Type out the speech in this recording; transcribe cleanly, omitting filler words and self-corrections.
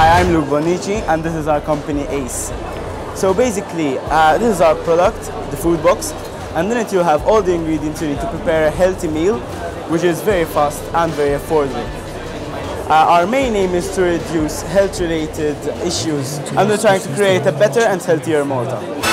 Hi, I'm Luke Bonici, and this is our company ACE. So basically, this is our product, the food box, and in it you have all the ingredients you need to prepare a healthy meal, which is very fast and very affordable. Our main aim is to reduce health-related issues, and we're trying to create a better and healthier Malta.